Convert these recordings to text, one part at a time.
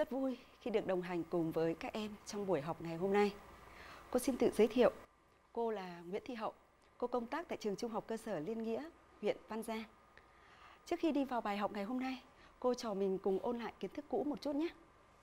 rất vui khi được đồng hành cùng với các em trong buổi học ngày hôm nay. Cô xin tự giới thiệu. Cô là Nguyễn Thị Hậu. Cô công tác tại trường Trung học cơ sở Liên Nghĩa, huyện Văn Giang. Trước khi đi vào bài học ngày hôm nay, cô trò mình cùng ôn lại kiến thức cũ một chút nhé.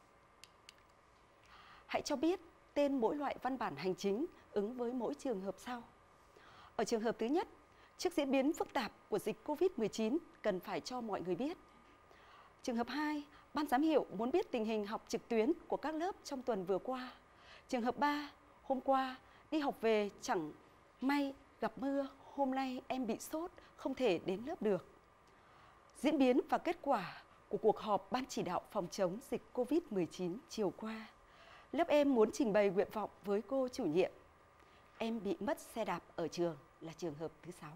Hãy cho biết tên mỗi loại văn bản hành chính ứng với mỗi trường hợp sau. Ở trường hợp thứ nhất, trước diễn biến phức tạp của dịch Covid-19 cần phải cho mọi người biết. Trường hợp 2, ban giám hiệu muốn biết tình hình học trực tuyến của các lớp trong tuần vừa qua. Trường hợp 3, hôm qua đi học về chẳng may gặp mưa, hôm nay em bị sốt, không thể đến lớp được. Diễn biến và kết quả của cuộc họp Ban chỉ đạo phòng chống dịch Covid-19 chiều qua. Lớp em muốn trình bày nguyện vọng với cô chủ nhiệm. Em bị mất xe đạp ở trường là trường hợp thứ 6.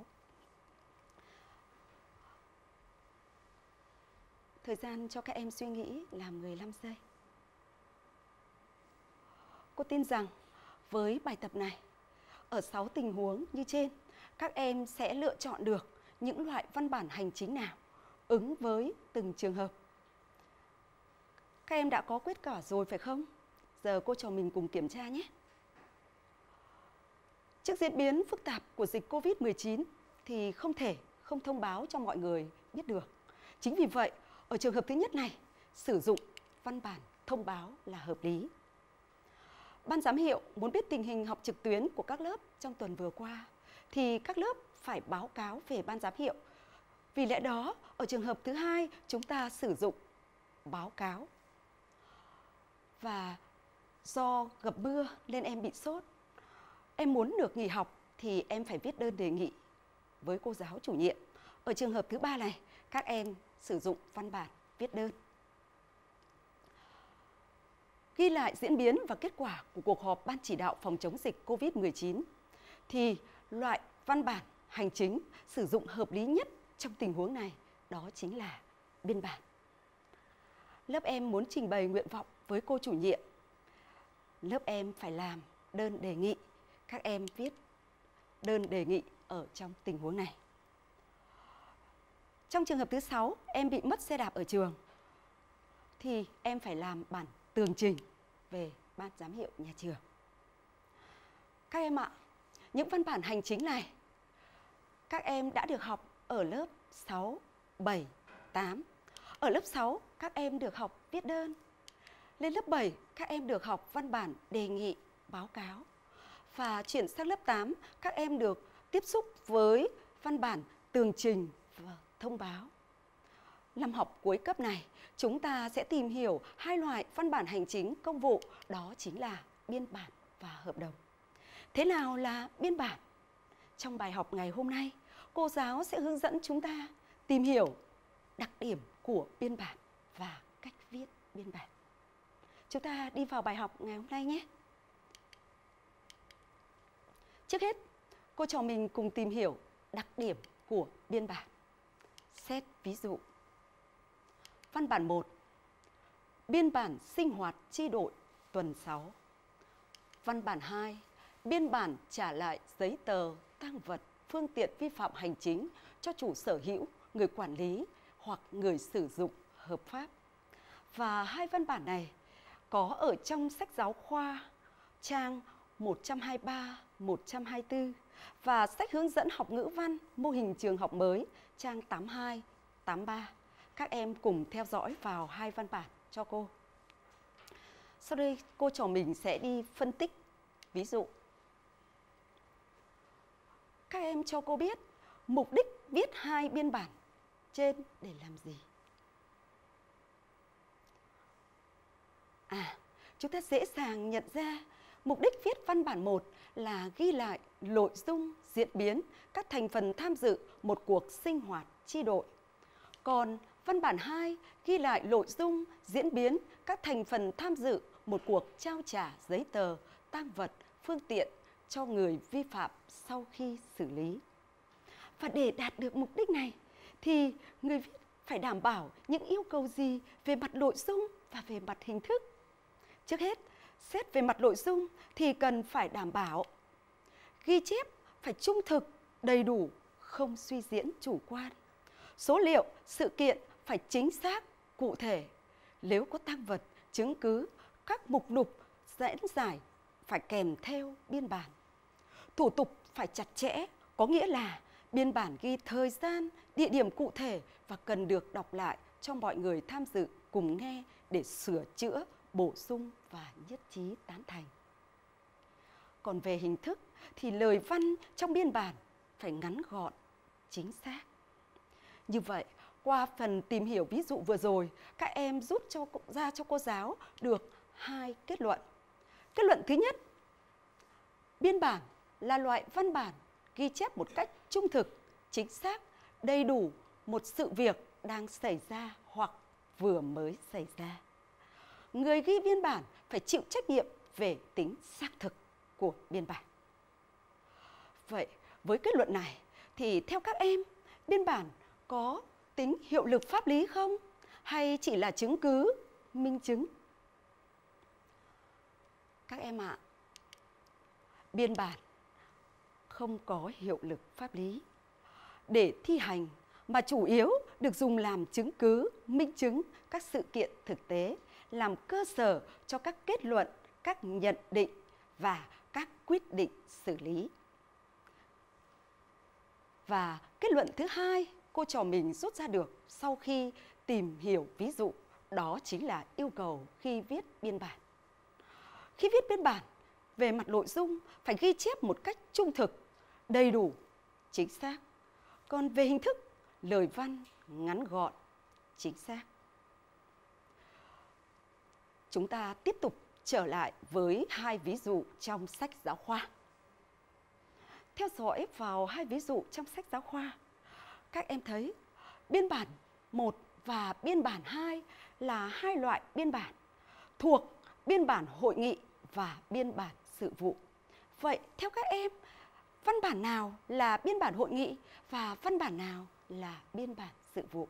Thời gian cho các em suy nghĩ là 15 giây. Cô tin rằng với bài tập này, ở 6 tình huống như trên, các em sẽ lựa chọn được những loại văn bản hành chính nào ứng với từng trường hợp. Các em đã có kết quả rồi phải không? Giờ cô trò mình cùng kiểm tra nhé. Trước diễn biến phức tạp của dịch Covid-19 thì không thể không thông báo cho mọi người biết được. Chính vì vậy, ở trường hợp thứ nhất này, sử dụng văn bản thông báo là hợp lý. Ban giám hiệu muốn biết tình hình học trực tuyến của các lớp trong tuần vừa qua, thì các lớp phải báo cáo về ban giám hiệu. Vì lẽ đó, ở trường hợp thứ hai, chúng ta sử dụng báo cáo. Và do gặp mưa nên em bị sốt. Em muốn được nghỉ học thì em phải viết đơn đề nghị với cô giáo chủ nhiệm. Ở trường hợp thứ 3 này, các em sử dụng văn bản viết đơn. Ghi lại diễn biến và kết quả của cuộc họp Ban chỉ đạo phòng chống dịch Covid-19 thì loại văn bản hành chính sử dụng hợp lý nhất trong tình huống này đó chính là biên bản. Lớp em muốn trình bày nguyện vọng với cô chủ nhiệm. Lớp em phải làm đơn đề nghị. Các em viết đơn đề nghị ở trong tình huống này. Trong trường hợp thứ 6, em bị mất xe đạp ở trường thì em phải làm bản tường trình về ban giám hiệu nhà trường. Các em ạ, những văn bản hành chính này các em đã được học ở lớp 6, 7, 8. Ở lớp 6, các em được học viết đơn. Lên lớp 7, các em được học văn bản đề nghị báo cáo. Và chuyển sang lớp 8, các em được tiếp xúc với văn bản tường trình và thông báo. Năm học cuối cấp này, chúng ta sẽ tìm hiểu hai loại văn bản hành chính công vụ, đó chính là biên bản và hợp đồng. Thế nào là biên bản? Trong bài học ngày hôm nay, cô giáo sẽ hướng dẫn chúng ta tìm hiểu đặc điểm của biên bản và cách viết biên bản. Chúng ta đi vào bài học ngày hôm nay nhé. Trước hết, cô trò mình cùng tìm hiểu đặc điểm của biên bản. Xét ví dụ. Văn bản 1. Biên bản sinh hoạt chi đội tuần 6. Văn bản 2. Biên bản trả lại giấy tờ, tang vật, phương tiện vi phạm hành chính cho chủ sở hữu, người quản lý hoặc người sử dụng hợp pháp. Và hai văn bản này có ở trong sách giáo khoa trang 123, 124 và sách hướng dẫn học ngữ văn mô hình trường học mới trang 82, 83. Các em cùng theo dõi vào hai văn bản cho cô. Sau đây cô trò mình sẽ đi phân tích ví dụ. Các em cho cô biết mục đích viết hai biên bản trên để làm gì? Chúng ta dễ dàng nhận ra mục đích viết văn bản 1 là ghi lại nội dung, diễn biến, các thành phần tham dự một cuộc sinh hoạt chi đội. Còn văn bản 2 ghi lại nội dung, diễn biến, các thành phần tham dự một cuộc trao trả giấy tờ, tang vật, phương tiện cho người vi phạm sau khi xử lý. Và để đạt được mục đích này thì người viết phải đảm bảo những yêu cầu gì về mặt nội dung và về mặt hình thức. Trước hết, xét về mặt nội dung thì cần phải đảm bảo ghi chép phải trung thực, đầy đủ, không suy diễn chủ quan. Số liệu, sự kiện phải chính xác, cụ thể. nếu có tang vật, chứng cứ, các mục lục dẫn giải phải kèm theo biên bản. Thủ tục phải chặt chẽ, có nghĩa là biên bản ghi thời gian, địa điểm cụ thể và cần được đọc lại cho mọi người tham dự cùng nghe để sửa chữa, bổ sung và nhất trí tán thành. Còn về hình thức thì lời văn trong biên bản phải ngắn gọn, chính xác. Như vậy, qua phần tìm hiểu ví dụ vừa rồi, các em rút ra cho cô giáo được 2 kết luận. Kết luận thứ nhất, biên bản là loại văn bản ghi chép một cách trung thực, chính xác, đầy đủ một sự việc đang xảy ra hoặc vừa mới xảy ra. Người ghi biên bản phải chịu trách nhiệm về tính xác thực của biên bản. Vậy, với kết luận này thì theo các em, biên bản có tính hiệu lực pháp lý không? Hay chỉ là chứng cứ, minh chứng? Các em ạ, biên bản không có hiệu lực pháp lý để thi hành mà chủ yếu được dùng làm chứng cứ, minh chứng các sự kiện thực tế, làm cơ sở cho các kết luận, các nhận định và các quyết định xử lý. Và kết luận thứ hai cô trò mình rút ra được sau khi tìm hiểu ví dụ, đó chính là yêu cầu khi viết biên bản. Khi viết biên bản, về mặt nội dung phải ghi chép một cách trung thực, đầy đủ, chính xác. Còn về hình thức, lời văn ngắn gọn, chính xác. Chúng ta tiếp tục trở lại với 2 ví dụ trong sách giáo khoa. Theo dõi vào 2 ví dụ trong sách giáo khoa, các em thấy biên bản 1 và biên bản 2 là 2 loại biên bản thuộc biên bản hội nghị và biên bản sự vụ. Vậy theo các em, văn bản nào là biên bản hội nghị và văn bản nào là biên bản sự vụ?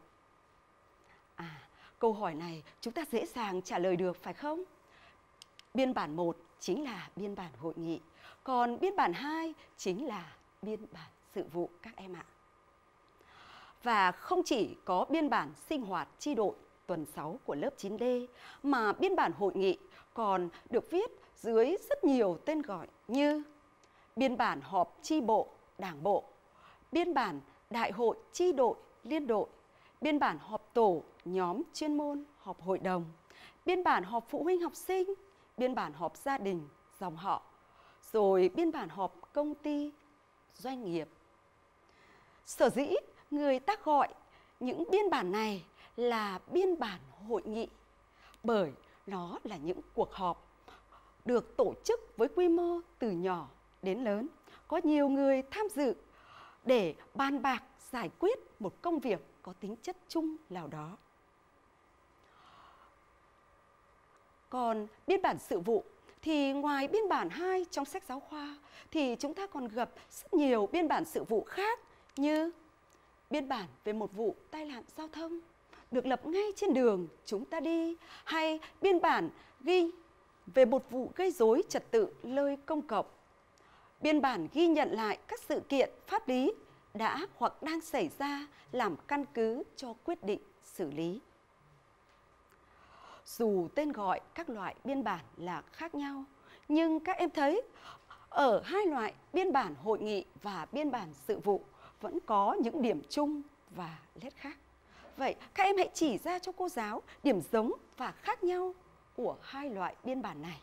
Câu hỏi này chúng ta dễ dàng trả lời được phải không? Biên bản 1 chính là biên bản hội nghị, còn biên bản 2 chính là biên bản sự vụ các em ạ. Và không chỉ có biên bản sinh hoạt chi đội tuần 6 của lớp 9D, mà biên bản hội nghị còn được viết dưới rất nhiều tên gọi như biên bản họp chi bộ, đảng bộ, biên bản đại hội chi đội, liên đội, biên bản họp tổ, nhóm chuyên môn, họp hội đồng, biên bản họp phụ huynh học sinh, biên bản họp gia đình, dòng họ, rồi biên bản họp công ty, doanh nghiệp. Sở dĩ người ta gọi những biên bản này là biên bản hội nghị bởi nó là những cuộc họp được tổ chức với quy mô từ nhỏ đến lớn, có nhiều người tham dự để bàn bạc giải quyết một công việc có tính chất chung nào đó. Còn biên bản sự vụ thì ngoài biên bản 2 trong sách giáo khoa thì chúng ta còn gặp rất nhiều biên bản sự vụ khác như biên bản về một vụ tai nạn giao thông được lập ngay trên đường chúng ta đi, hay biên bản ghi về một vụ gây rối trật tự nơi công cộng, biên bản ghi nhận lại các sự kiện pháp lý đã hoặc đang xảy ra làm căn cứ cho quyết định xử lý. Dù tên gọi các loại biên bản là khác nhau, nhưng các em thấy ở 2 loại biên bản hội nghị và biên bản sự vụ vẫn có những điểm chung và nét khác. Vậy các em hãy chỉ ra cho cô giáo điểm giống và khác nhau của 2 loại biên bản này.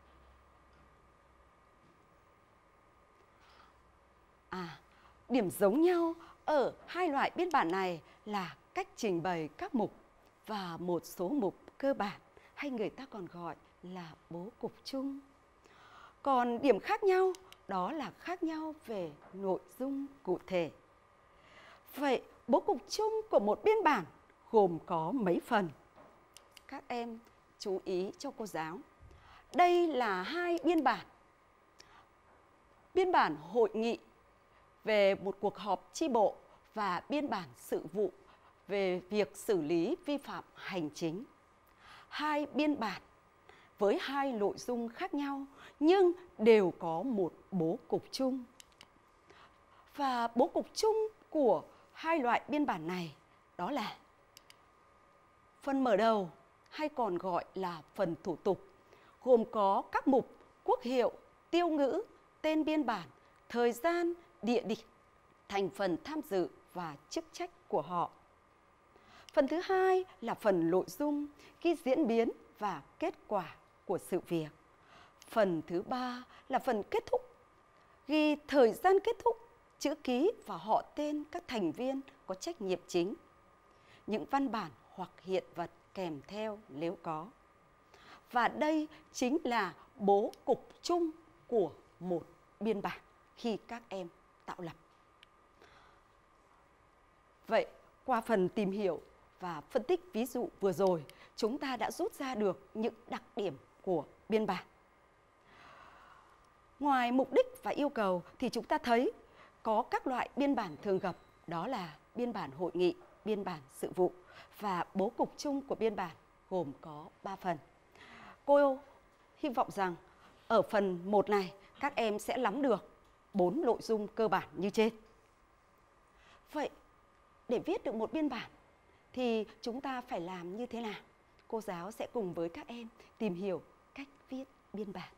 Điểm giống nhau ở 2 loại biên bản này là cách trình bày các mục và một số mục cơ bản, hay người ta còn gọi là bố cục chung. Còn điểm khác nhau đó là khác nhau về nội dung cụ thể. Vậy bố cục chung của một biên bản gồm có mấy phần? Các em chú ý cho cô giáo. Đây là 2 biên bản. Biên bản hội nghị về một cuộc họp chi bộ và biên bản sự vụ về việc xử lý vi phạm hành chính. 2 biên bản với 2 nội dung khác nhau nhưng đều có một bố cục chung. Và bố cục chung của 2 loại biên bản này đó là phần mở đầu hay còn gọi là phần thủ tục, gồm có các mục quốc hiệu, tiêu ngữ, tên biên bản, thời gian, địa điểm, thành phần tham dự và chức trách của họ. Phần thứ hai là phần nội dung, ghi diễn biến và kết quả của sự việc. Phần thứ ba là phần kết thúc, ghi thời gian kết thúc, chữ ký và họ tên các thành viên có trách nhiệm chính, những văn bản hoặc hiện vật kèm theo nếu có. Và đây chính là bố cục chung của một biên bản khi các em tạo lập. Vậy, qua phần tìm hiểu và phân tích ví dụ vừa rồi, chúng ta đã rút ra được những đặc điểm của biên bản. Ngoài mục đích và yêu cầu thì chúng ta thấy có các loại biên bản thường gặp, đó là biên bản hội nghị, biên bản sự vụ, và bố cục chung của biên bản gồm có 3 phần. Cô hy vọng rằng ở phần 1 này các em sẽ nắm được 4 nội dung cơ bản như trên. Vậy, để viết được một biên bản thì chúng ta phải làm như thế nào? Cô giáo sẽ cùng với các em tìm hiểu cách viết biên bản.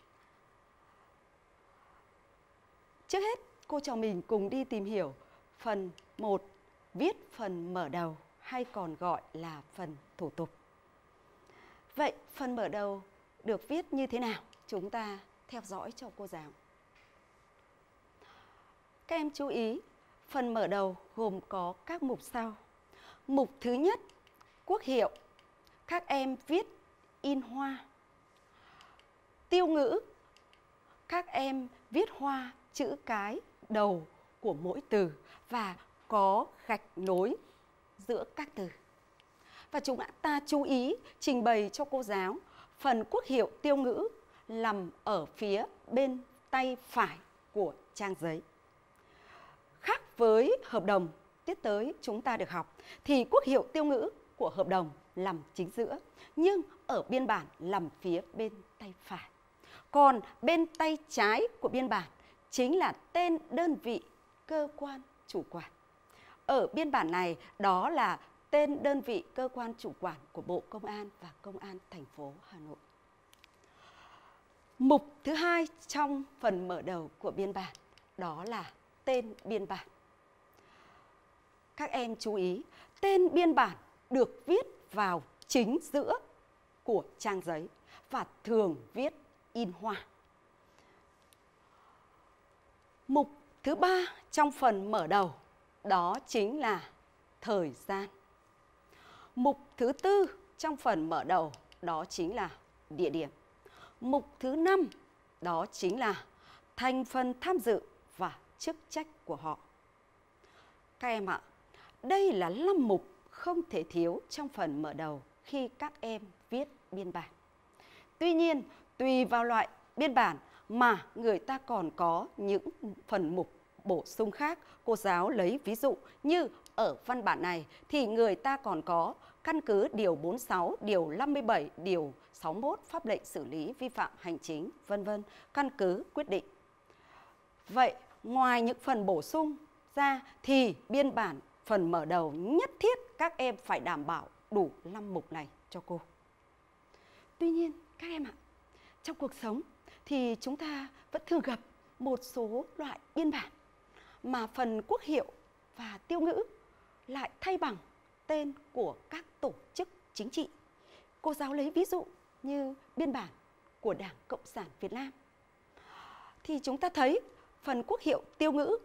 Trước hết, cô trò mình cùng đi tìm hiểu phần 1, viết phần mở đầu hay còn gọi là phần thủ tục. Vậy, phần mở đầu được viết như thế nào? Chúng ta theo dõi cho cô giáo. Các em chú ý, phần mở đầu gồm có các mục sau. Mục thứ nhất, quốc hiệu. Các em viết in hoa. Tiêu ngữ. Các em viết hoa chữ cái đầu của mỗi từ và có gạch nối giữa các từ. Và chúng ta chú ý trình bày cho cô giáo phần quốc hiệu tiêu ngữ nằm ở phía bên tay phải của trang giấy. Khác với hợp đồng, tiết tới chúng ta được học, thì quốc hiệu tiêu ngữ của hợp đồng nằm chính giữa, nhưng ở biên bản nằm phía bên tay phải. Còn bên tay trái của biên bản chính là tên đơn vị cơ quan chủ quản. Ở biên bản này đó là tên đơn vị cơ quan chủ quản của Bộ Công an và Công an thành phố Hà Nội. Mục thứ hai trong phần mở đầu của biên bản đó là tên biên bản. Các em chú ý, tên biên bản được viết vào chính giữa của trang giấy và thường viết in hoa. Mục thứ ba trong phần mở đầu đó chính là thời gian. Mục thứ tư trong phần mở đầu đó chính là địa điểm. Mục thứ 5 đó chính là thành phần tham dự và chức trách của họ. Các em ạ, đây là 5 mục không thể thiếu trong phần mở đầu khi các em viết biên bản. Tuy nhiên, tùy vào loại biên bản mà người ta còn có những phần mục bổ sung khác. Cô giáo lấy ví dụ như ở văn bản này thì người ta còn có căn cứ điều 46, điều 57, điều 61 pháp lệnh xử lý vi phạm hành chính, vân vân, căn cứ quyết định. Vậy, ngoài những phần bổ sung ra thì biên bản phần mở đầu nhất thiết các em phải đảm bảo đủ 5 mục này cho cô. Tuy nhiên, các em ạ, trong cuộc sống thì chúng ta vẫn thường gặp một số loại biên bản mà phần quốc hiệu và tiêu ngữ lại thay bằng tên của các tổ chức chính trị. Cô giáo lấy ví dụ như biên bản của Đảng Cộng sản Việt Nam. Thì chúng ta thấy phần quốc hiệu tiêu ngữ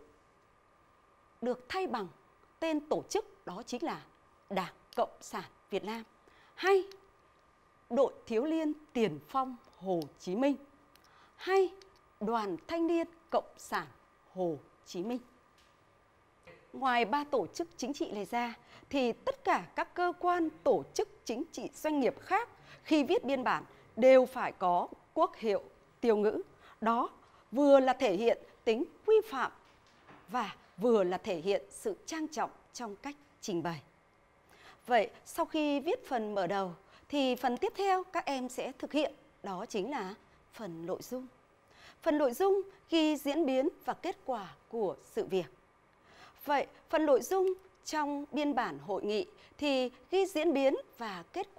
được thay bằng tên tổ chức, đó chính là Đảng Cộng sản Việt Nam, hay Đội Thiếu niên Tiền phong Hồ Chí Minh, hay Đoàn Thanh niên Cộng sản Hồ Chí Minh. Ngoài 3 tổ chức chính trị này ra thì tất cả các cơ quan tổ chức chính trị doanh nghiệp khác khi viết biên bản đều phải có quốc hiệu tiêu ngữ. Đó vừa là thể hiện tính quy phạm và vừa là thể hiện sự trang trọng trong cách trình bày. Vậy sau khi viết phần mở đầu thì phần tiếp theo các em sẽ thực hiện, đó chính là phần nội dung. Phần nội dung ghi diễn biến và kết quả của sự việc. Vậy phần nội dung trong biên bản hội nghị thì ghi diễn biến và kết quả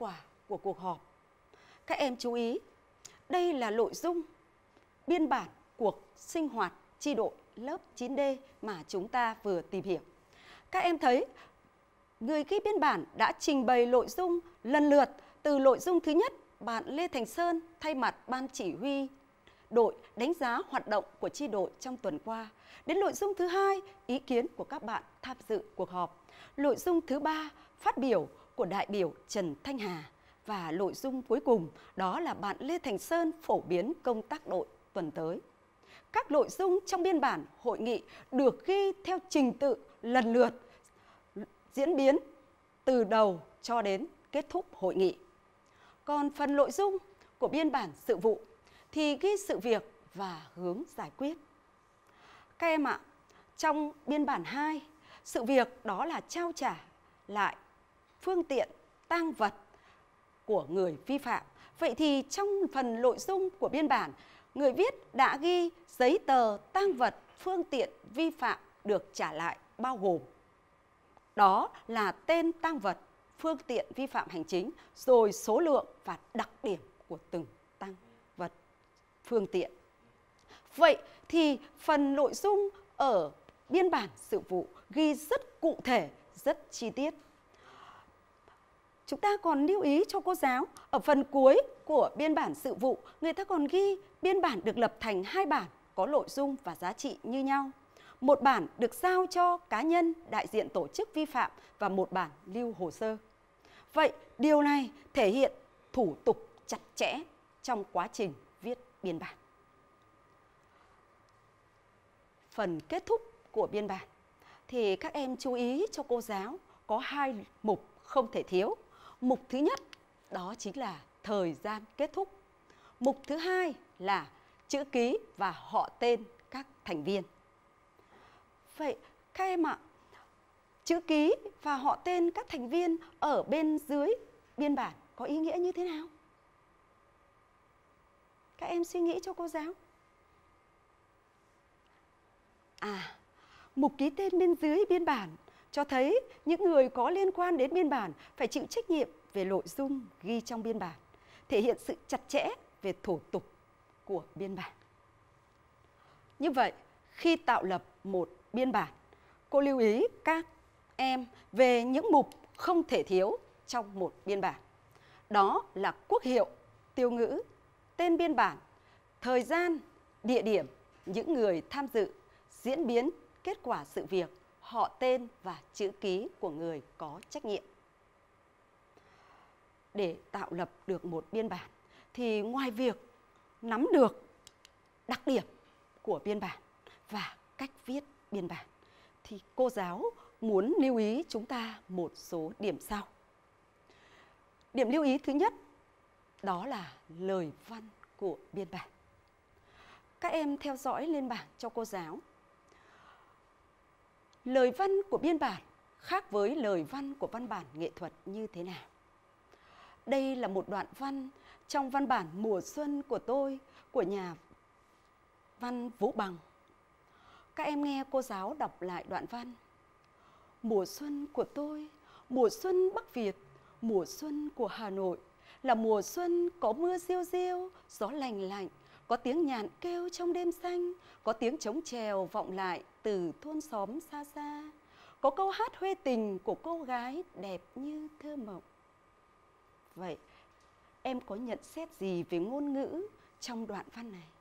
của cuộc họp. Các em chú ý, đây là nội dung biên bản cuộc sinh hoạt chi đội lớp 9D mà chúng ta vừa tìm hiểu. Các em thấy người ghi biên bản đã trình bày nội dung lần lượt từ nội dung thứ nhất, bạn Lê Thành Sơn thay mặt ban chỉ huy đội đánh giá hoạt động của chi đội trong tuần qua, đến nội dung thứ hai, ý kiến của các bạn tham dự cuộc họp. Nội dung thứ ba, phát biểu của đại biểu Trần Thanh Hà. Và nội dung cuối cùng đó là bạn Lê Thành Sơn phổ biến công tác đội tuần tới. Các nội dung trong biên bản hội nghị được ghi theo trình tự lần lượt diễn biến từ đầu cho đến kết thúc hội nghị. Còn phần nội dung của biên bản sự vụ thì ghi sự việc và hướng giải quyết. Các em ạ, trong biên bản 2, sự việc đó là trao trả lại phương tiện, tang vật của người vi phạm. Vậy thì trong phần nội dung của biên bản, người viết đã ghi giấy tờ, tang vật, phương tiện vi phạm được trả lại bao gồm. Đó là tên tang vật, phương tiện vi phạm hành chính, rồi số lượng và đặc điểm của từng tang vật, phương tiện. Vậy thì phần nội dung ở biên bản sự vụ ghi rất cụ thể, rất chi tiết. Chúng ta còn lưu ý cho cô giáo, ở phần cuối của biên bản sự vụ, người ta còn ghi biên bản được lập thành 2 bản có nội dung và giá trị như nhau. Một bản được giao cho cá nhân đại diện tổ chức vi phạm và một bản lưu hồ sơ. Vậy điều này thể hiện thủ tục chặt chẽ trong quá trình viết biên bản. Phần kết thúc của biên bản thì các em chú ý cho cô giáo có 2 mục không thể thiếu. Mục thứ nhất đó chính là thời gian kết thúc. Mục thứ hai là chữ ký và họ tên các thành viên. Vậy các em ạ, chữ ký và họ tên các thành viên ở bên dưới biên bản có ý nghĩa như thế nào? Các em suy nghĩ cho cô giáo. Mục ký tên bên dưới biên bản cho thấy những người có liên quan đến biên bản phải chịu trách nhiệm về nội dung ghi trong biên bản, thể hiện sự chặt chẽ về thủ tục của biên bản. Như vậy, khi tạo lập một biên bản, cô lưu ý các em về những mục không thể thiếu trong một biên bản. Đó là quốc hiệu, tiêu ngữ, tên biên bản, thời gian, địa điểm, những người tham dự, diễn biến, kết quả sự việc, họ tên và chữ ký của người có trách nhiệm. Để tạo lập được một biên bản thì ngoài việc nắm được đặc điểm của biên bản và cách viết biên bản thì cô giáo muốn lưu ý chúng ta một số điểm sau. Điểm lưu ý thứ nhất đó là lời văn của biên bản. Các em theo dõi lên bảng cho cô giáo. Lời văn của biên bản khác với lời văn của văn bản nghệ thuật như thế nào? Đây là một đoạn văn trong văn bản Mùa Xuân của tôi của nhà văn Vũ Bằng. Các em nghe cô giáo đọc lại đoạn văn. Mùa xuân của tôi, mùa xuân Bắc Việt, mùa xuân của Hà Nội là mùa xuân có mưa riêu riêu, gió lành lạnh, có tiếng nhạn kêu trong đêm xanh, có tiếng trống chèo vọng lại từ thôn xóm xa xa, có câu hát huê tình của cô gái đẹp như thơ mộng. Vậy, em có nhận xét gì về ngôn ngữ trong đoạn văn này?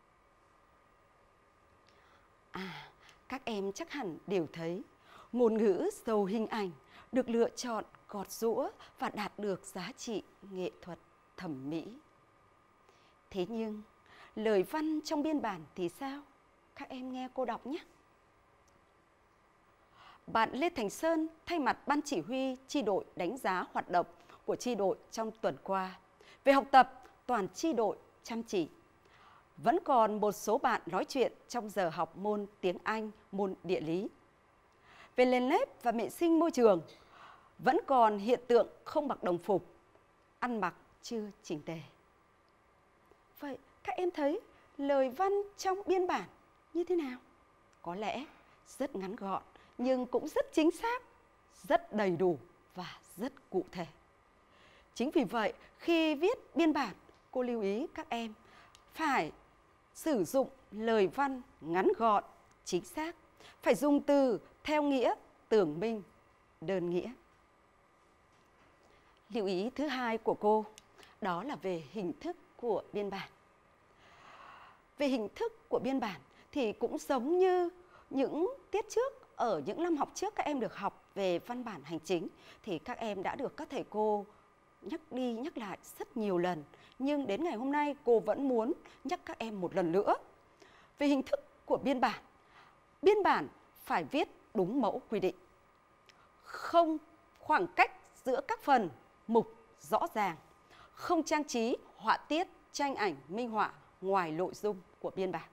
Các em chắc hẳn đều thấy ngôn ngữ giàu hình ảnh được lựa chọn gọt giũa và đạt được giá trị nghệ thuật thẩm mỹ. Thế nhưng, lời văn trong biên bản thì sao? Các em nghe cô đọc nhé. Bạn Lê Thành Sơn thay mặt ban chỉ huy chi đội đánh giá hoạt động của chi đội trong tuần qua. Về học tập, toàn chi đội chăm chỉ. Vẫn còn một số bạn nói chuyện trong giờ học môn tiếng Anh, môn địa lý. Về lên lớp và vệ sinh môi trường, vẫn còn hiện tượng không mặc đồng phục, ăn mặc chưa chỉnh tề. Vậy các em thấy lời văn trong biên bản như thế nào? Có lẽ rất ngắn gọn nhưng cũng rất chính xác, rất đầy đủ và rất cụ thể. Chính vì vậy, khi viết biên bản, cô lưu ý các em phải sử dụng lời văn ngắn gọn, chính xác, phải dùng từ theo nghĩa, tưởng minh, đơn nghĩa. Lưu ý thứ hai của cô đó là về hình thức của biên bản. Về hình thức của biên bản thì cũng giống như những tiết trước, ở những năm học trước các em được học về văn bản hành chính thì các em đã được các thầy cô nhắc đi nhắc lại rất nhiều lần. Nhưng đến ngày hôm nay cô vẫn muốn nhắc các em một lần nữa. Về hình thức của biên bản phải viết đúng mẫu quy định. Không khoảng cách giữa các phần, mục rõ ràng. Không trang trí, họa tiết, tranh ảnh, minh họa ngoài nội dung của biên bản.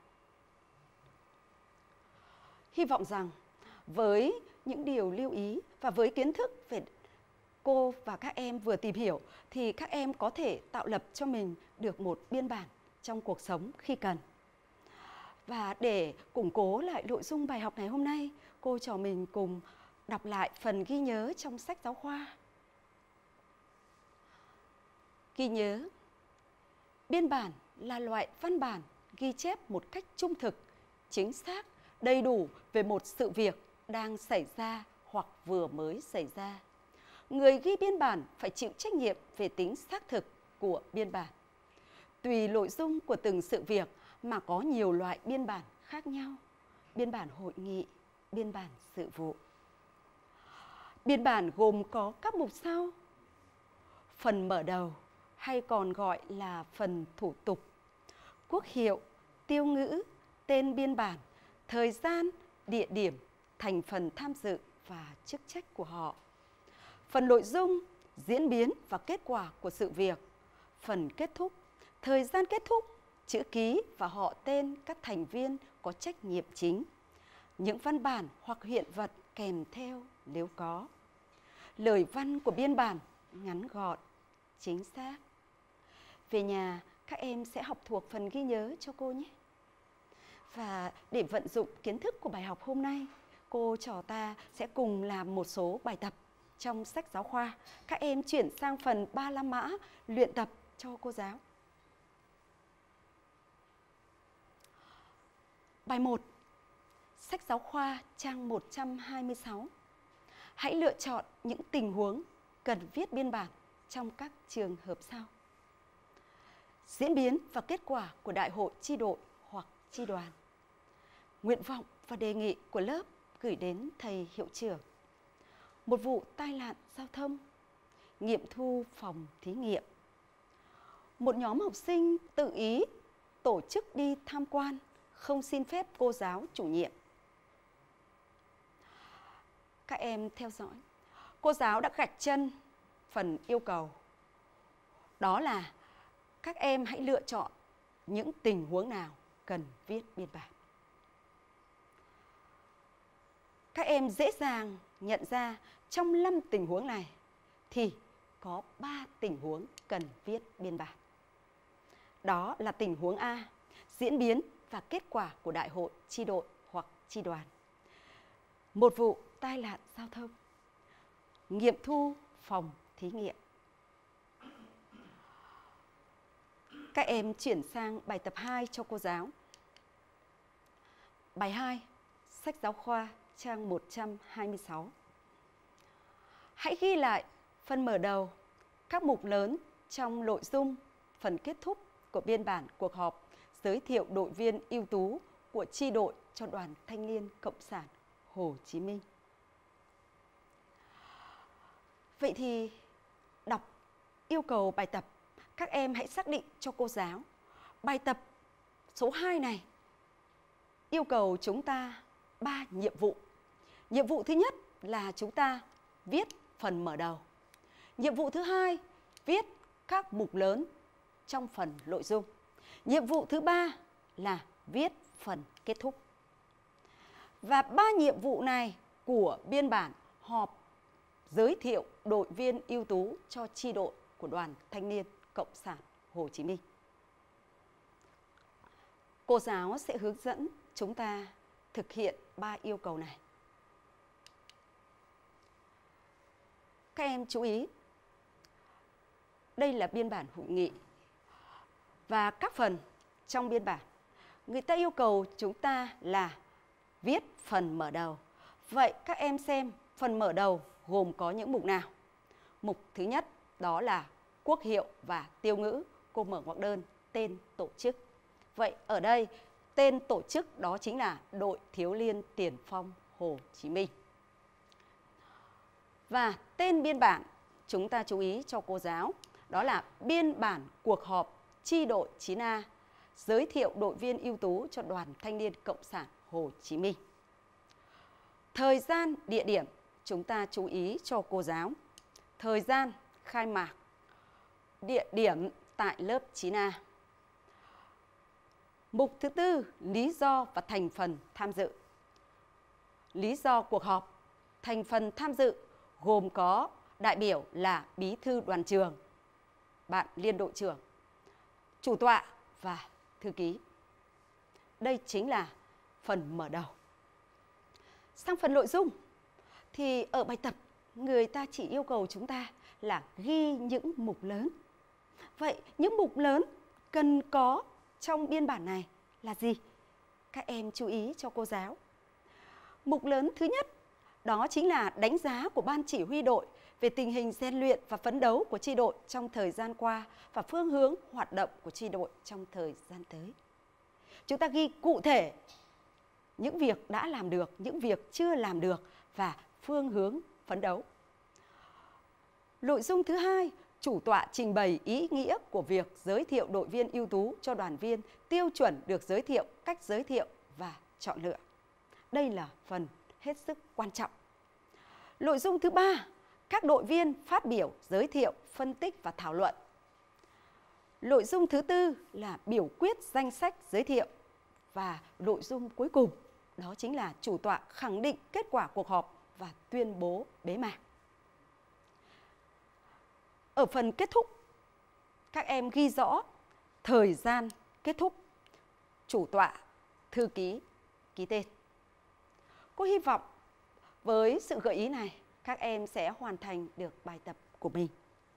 Hy vọng rằng với những điều lưu ý và với kiến thức về cô và các em vừa tìm hiểu thì các em có thể tạo lập cho mình được một biên bản trong cuộc sống khi cần. Và để củng cố lại nội dung bài học ngày hôm nay, cô trò mình cùng đọc lại phần ghi nhớ trong sách giáo khoa. Ghi nhớ: biên bản là loại văn bản ghi chép một cách trung thực, chính xác, đầy đủ về một sự việc đang xảy ra hoặc vừa mới xảy ra. Người ghi biên bản phải chịu trách nhiệm về tính xác thực của biên bản. Tùy nội dung của từng sự việc mà có nhiều loại biên bản khác nhau. Biên bản hội nghị, biên bản sự vụ. Biên bản gồm có các mục sau: phần mở đầu hay còn gọi là phần thủ tục, quốc hiệu, tiêu ngữ, tên biên bản, thời gian, địa điểm, thành phần tham dự và chức trách của họ. Phần nội dung, diễn biến và kết quả của sự việc. Phần kết thúc, thời gian kết thúc, chữ ký và họ tên các thành viên có trách nhiệm chính. Những văn bản hoặc hiện vật kèm theo nếu có. Lời văn của biên bản ngắn gọn, chính xác. Về nhà các em sẽ học thuộc phần ghi nhớ cho cô nhé. Và để vận dụng kiến thức của bài học hôm nay, cô trò ta sẽ cùng làm một số bài tập trong sách giáo khoa. Các em chuyển sang phần 35 mã luyện tập cho cô giáo. Bài 1. Sách giáo khoa trang 126. Hãy lựa chọn những tình huống cần viết biên bản trong các trường hợp sau. Diễn biến và kết quả của đại hội chi đội hoặc chi đoàn. Nguyện vọng và đề nghị của lớp gửi đến thầy hiệu trưởng. Một vụ tai nạn giao thông. Nghiệm thu phòng thí nghiệm. Một nhóm học sinh tự ý tổ chức đi tham quan, không xin phép cô giáo chủ nhiệm. Các em theo dõi. Cô giáo đã gạch chân phần yêu cầu. Đó là các em hãy lựa chọn những tình huống nào cần viết biên bản. Các em dễ dàng nhận ra trong 5 tình huống này thì có 3 tình huống cần viết biên bản. Đó là tình huống A, diễn biến và kết quả của đại hội chi đội hoặc chi đoàn. Một vụ tai nạn giao thông. Nghiệm thu phòng thí nghiệm. Các em chuyển sang bài tập 2 cho cô giáo. Bài 2, sách giáo khoa trang 126. Hãy ghi lại phần mở đầu, các mục lớn trong nội dung, phần kết thúc của biên bản cuộc họp giới thiệu đội viên ưu tú của chi đội cho Đoàn Thanh niên Cộng sản Hồ Chí Minh. Vậy thì đọc yêu cầu bài tập, các em hãy xác định cho cô giáo. Bài tập số 2 này yêu cầu chúng ta 3 nhiệm vụ. Nhiệm vụ thứ nhất là chúng ta viết phần mở đầu. Nhiệm vụ thứ hai, viết các mục lớn trong phần nội dung. Nhiệm vụ thứ ba là viết phần kết thúc. Và 3 nhiệm vụ này của biên bản họp giới thiệu đội viên ưu tú cho chi đội của Đoàn Thanh niên Cộng sản Hồ Chí Minh. Cô giáo sẽ hướng dẫn chúng ta thực hiện 3 yêu cầu này. Các em chú ý, đây là biên bản hội nghị. Và các phần trong biên bản, người ta yêu cầu chúng ta là viết phần mở đầu. Vậy các em xem phần mở đầu gồm có những mục nào? Mục thứ nhất đó là quốc hiệu và tiêu ngữ. Cô mở ngoặc đơn tên tổ chức. Vậy ở đây tên tổ chức đó chính là Đội Thiếu niên Tiền phong Hồ Chí Minh. Và tên biên bản chúng ta chú ý cho cô giáo, đó là biên bản cuộc họp chi đội 9A giới thiệu đội viên ưu tú cho Đoàn Thanh niên Cộng sản Hồ Chí Minh. Thời gian, địa điểm chúng ta chú ý cho cô giáo. Thời gian khai mạc, địa điểm tại lớp 9A. Mục thứ tư, lý do và thành phần tham dự. Lý do cuộc họp, thành phần tham dự gồm có đại biểu là bí thư đoàn trường, bạn liên đội trưởng, chủ tọa và thư ký. Đây chính là phần mở đầu. Sang phần nội dung thì ở bài tập người ta chỉ yêu cầu chúng ta là ghi những mục lớn. Vậy những mục lớn cần có trong biên bản này là gì? Các em chú ý cho cô giáo. Mục lớn thứ nhất đó chính là đánh giá của ban chỉ huy đội về tình hình rèn luyện và phấn đấu của chi đội trong thời gian qua và phương hướng hoạt động của chi đội trong thời gian tới. Chúng ta ghi cụ thể những việc đã làm được, những việc chưa làm được và phương hướng phấn đấu. Nội dung thứ hai, chủ tọa trình bày ý nghĩa của việc giới thiệu đội viên ưu tú cho đoàn viên, tiêu chuẩn được giới thiệu, cách giới thiệu và chọn lựa. Đây là phần hết sức quan trọng. Nội dung thứ ba, các đội viên phát biểu, giới thiệu, phân tích và thảo luận. Nội dung thứ tư là biểu quyết danh sách giới thiệu. Và nội dung cuối cùng đó chính là chủ tọa khẳng định kết quả cuộc họp và tuyên bố bế mạc. Ở phần kết thúc, các em ghi rõ thời gian kết thúc, chủ tọa, thư ký, ký tên. Cô hy vọng với sự gợi ý này, các em sẽ hoàn thành được bài tập của mình.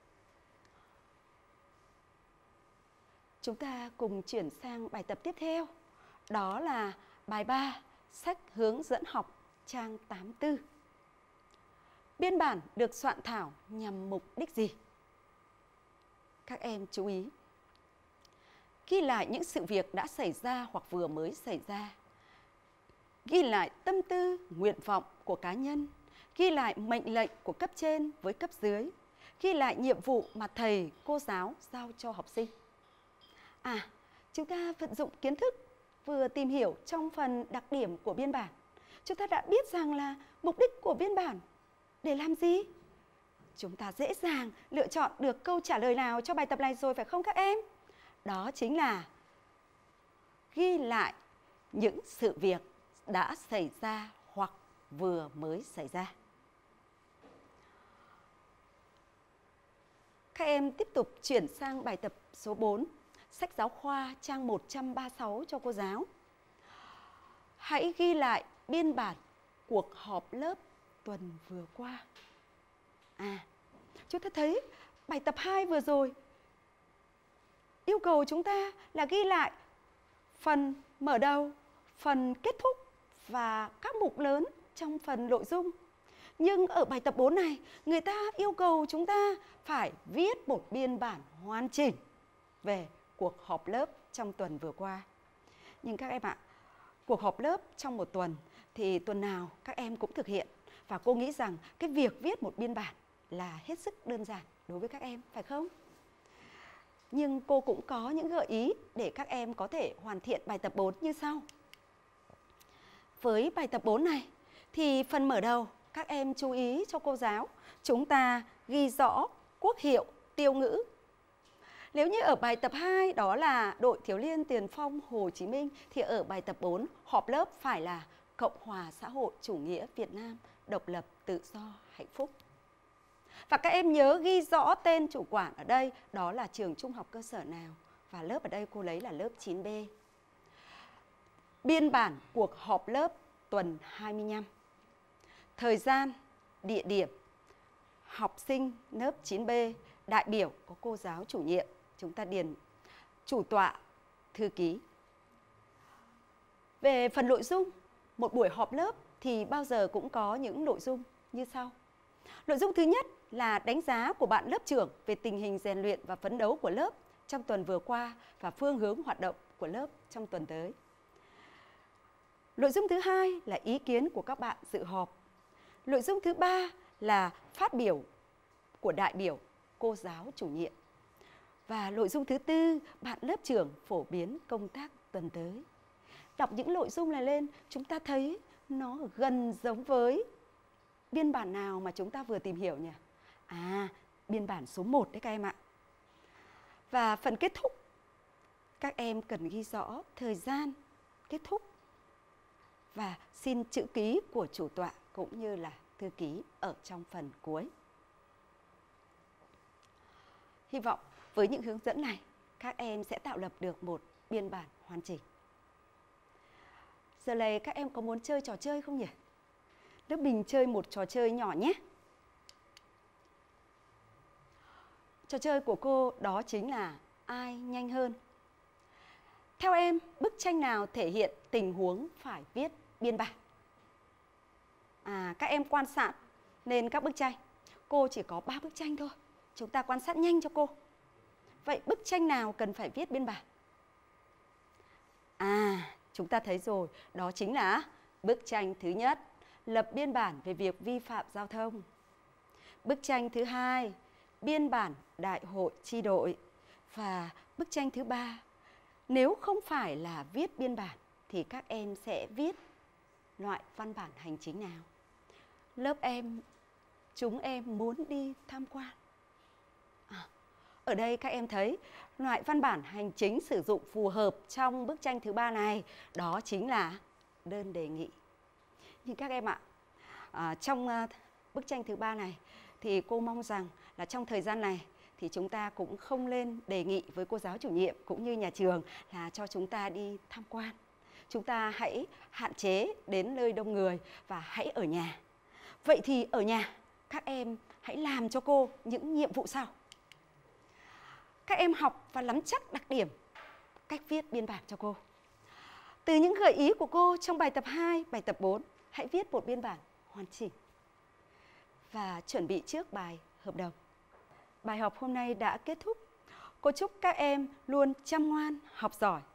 Chúng ta cùng chuyển sang bài tập tiếp theo. Đó là bài 3, sách hướng dẫn học, trang 84. Biên bản được soạn thảo nhằm mục đích gì? Các em chú ý. Ghi lại những sự việc đã xảy ra hoặc vừa mới xảy ra. Ghi lại tâm tư, nguyện vọng của cá nhân. Ghi lại mệnh lệnh của cấp trên với cấp dưới. Ghi lại nhiệm vụ mà thầy, cô giáo giao cho học sinh. Chúng ta vận dụng kiến thức vừa tìm hiểu trong phần đặc điểm của biên bản. Chúng ta đã biết rằng là mục đích của biên bản để làm gì? Chúng ta dễ dàng lựa chọn được câu trả lời nào cho bài tập này rồi phải không các em? Đó chính là ghi lại những sự việc đã xảy ra hoặc vừa mới xảy ra. Các em tiếp tục chuyển sang bài tập số 4, sách giáo khoa trang 136 cho cô giáo. Hãy ghi lại biên bản cuộc họp lớp tuần vừa qua. Chúng ta thấy bài tập 2 vừa rồi yêu cầu chúng ta là ghi lại phần mở đầu, phần kết thúc và các mục lớn trong phần nội dung. Nhưng ở bài tập 4 này, người ta yêu cầu chúng ta phải viết một biên bản hoàn chỉnh về cuộc họp lớp trong tuần vừa qua. Nhưng các em ạ, cuộc họp lớp trong một tuần thì tuần nào các em cũng thực hiện. Và cô nghĩ rằng cái việc viết một biên bản là hết sức đơn giản đối với các em, phải không? Nhưng cô cũng có những gợi ý để các em có thể hoàn thiện bài tập 4 như sau. Với bài tập 4 này thì phần mở đầu các em chú ý cho cô giáo, chúng ta ghi rõ quốc hiệu, tiêu ngữ. Nếu như ở bài tập 2 đó là Đội Thiếu niên Tiền phong Hồ Chí Minh thì ở bài tập 4 họp lớp phải là Cộng hòa xã hội chủ nghĩa Việt Nam, độc lập, tự do, hạnh phúc. Và các em nhớ ghi rõ tên chủ quản ở đây, đó là trường trung học cơ sở nào. Và lớp ở đây cô lấy là lớp 9B. Biên bản cuộc họp lớp tuần 25. Thời gian, địa điểm, học sinh lớp 9B đại biểu có cô giáo chủ nhiệm, chúng ta điền chủ tọa, thư ký. Về phần nội dung, một buổi họp lớp thì bao giờ cũng có những nội dung như sau. Nội dung thứ nhất là đánh giá của bạn lớp trưởng về tình hình rèn luyện và phấn đấu của lớp trong tuần vừa qua và phương hướng hoạt động của lớp trong tuần tới. Nội dung thứ hai là ý kiến của các bạn dự họp. Nội dung thứ ba là phát biểu của đại biểu, cô giáo chủ nhiệm. Và nội dung thứ tư, bạn lớp trưởng phổ biến công tác tuần tới. Đọc những nội dung này lên, chúng ta thấy nó gần giống với biên bản nào mà chúng ta vừa tìm hiểu nhỉ? Biên bản số 1 đấy các em ạ. Và phần kết thúc, các em cần ghi rõ thời gian kết thúc và xin chữ ký của chủ tọa cũng như là thư ký ở trong phần cuối. Hy vọng với những hướng dẫn này, các em sẽ tạo lập được một biên bản hoàn chỉnh. Giờ này các em có muốn chơi trò chơi không nhỉ? Lớp mình chơi một trò chơi nhỏ nhé. Trò chơi của cô đó chính là ai nhanh hơn. Theo em, bức tranh nào thể hiện tình huống phải viết biên bản? Các em quan sát lên các bức tranh. Cô chỉ có 3 bức tranh thôi. Chúng ta quan sát nhanh cho cô. Vậy bức tranh nào cần phải viết biên bản? Chúng ta thấy rồi, đó chính là bức tranh thứ nhất, lập biên bản về việc vi phạm giao thông. Bức tranh thứ hai, biên bản đại hội chi đội. Và bức tranh thứ ba, nếu không phải là viết biên bản thì các em sẽ viết loại văn bản hành chính nào? Lớp em, chúng em muốn đi tham quan. Ở đây các em thấy loại văn bản hành chính sử dụng phù hợp trong bức tranh thứ ba này, đó chính là đơn đề nghị. Nhưng các em ạ, trong bức tranh thứ ba này thì cô mong rằng là trong thời gian này thì chúng ta cũng không lên đề nghị với cô giáo chủ nhiệm cũng như nhà trường là cho chúng ta đi tham quan. Chúng ta hãy hạn chế đến nơi đông người và hãy ở nhà. Vậy thì ở nhà các em hãy làm cho cô những nhiệm vụ sau. Các em học và nắm chắc đặc điểm cách viết biên bản cho cô. Từ những gợi ý của cô trong bài tập 2, bài tập 4, hãy viết một biên bản hoàn chỉnh và chuẩn bị trước bài hợp đồng. Bài học hôm nay đã kết thúc. Cô chúc các em luôn chăm ngoan, học giỏi